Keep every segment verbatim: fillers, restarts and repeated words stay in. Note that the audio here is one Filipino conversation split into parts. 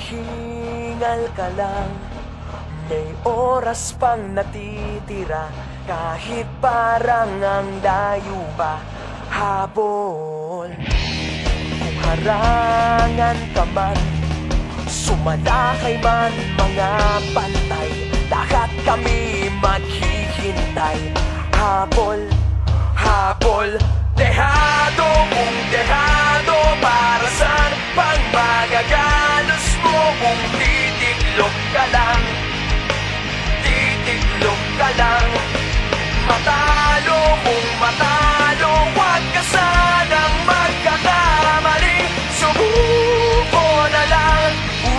Maghingal ka lang, may oras pang natitira. Kahit parang ang layo pa, habol. Kung harangan ka man, sumalakay man mga pantay, lahat kami maghihintay. Habol, habol, dehado kung dehado. Para saan pang magagalos mo kung titiklop ka lang, titiklop ka lang. Matalo kung matalo, wag ka sanang magkakamali. Subuko na lang.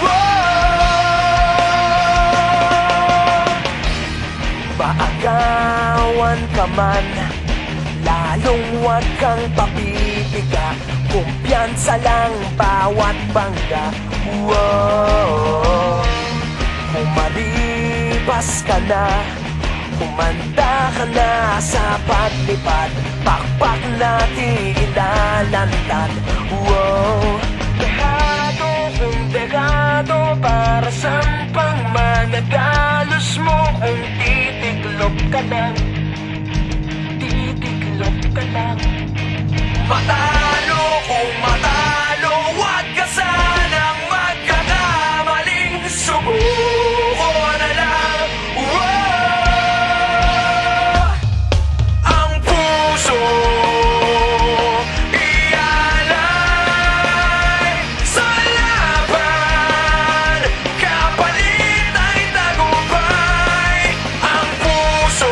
Maagawan ka man, lalong wag kang papipiga. Kumpiyansa lang bawat bangga. Whoa. Kung malibas ka na, kumanda ka na sa paglipad, pakpak natin ilalantad. Whoa. Dehado kung dehado, para saan pang managalos mo kung titiklop ka lang, titiklop ka lang. Matalo kung matalo, wag ka sanang magkakamaling. Subuko na lang. Whoa! Ang puso ialay sa laban, kapalit ay tagumpay. Ang puso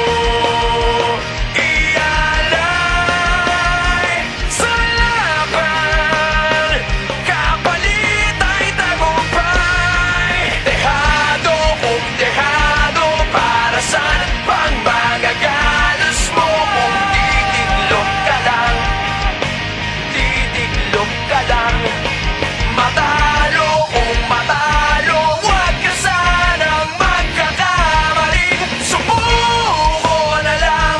ialay sa laban, kapalit ay tagumpay. Dehado kung dehado, para saan pang magagalos mo kung titiklop ka lang, titiklop ka lang. Matalo kung matalo, wag ka sanang magkakamali. Subuko na lang.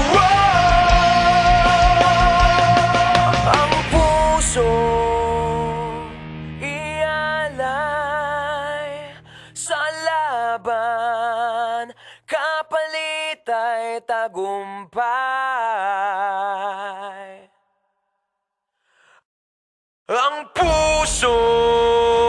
Whoa! Ang puso ialay sa laban, kapalit ay tagumpay. Ang puso